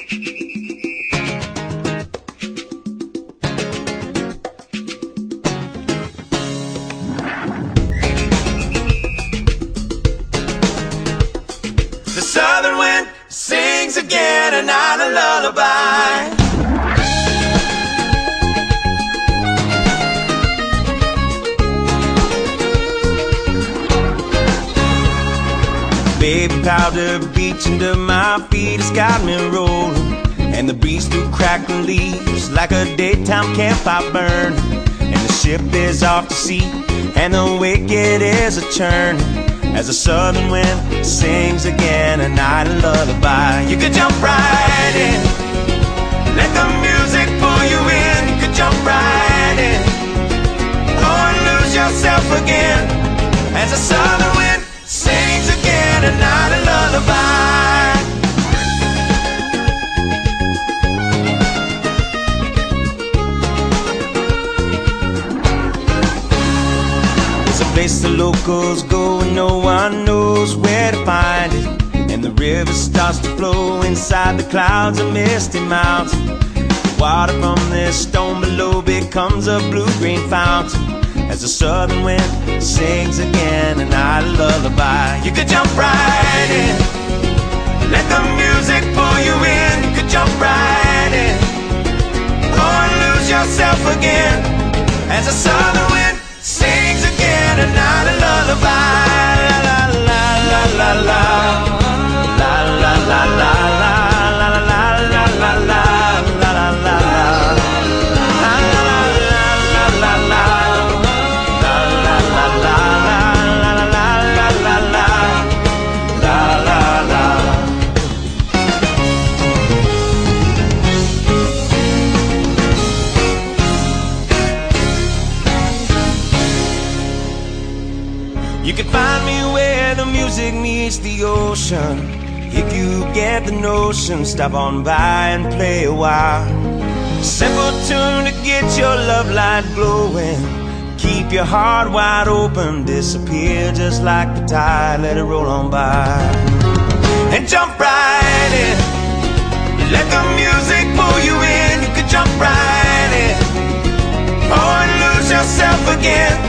The southern wind sings again another lullaby. Baby powder beach under my feet has got me rolling, and the breeze through crackling leaves like a daytime campfire burn. And the ship is off to sea, and the wicked is a churn, as the southern wind sings again a night of lullaby. You could jump right in, let the music pull you in. You could jump right in, oh, and lose yourself again, as the southern wind sings again a night of lullaby. There's a place the locals go and no one knows where to find it, and the river starts to flow inside the clouds of misty mountain. The water from this stone below becomes a blue-green fountain, as the southern wind sings again a night of lullaby. You could jump right in, let the music pull you in. You could jump right in, oh, and lose yourself again, as the southern wind sings again a night of lullaby. La la la la la la la la la la la la la la la la. You can find me where the music meets the ocean. If you get the notion, stop on by and play a while. Simple tune to get your love light glowing. Keep your heart wide open, disappear just like the tide, let it roll on by. And jump right in, let the music pull you in. You could jump right in, oh, and lose yourself again,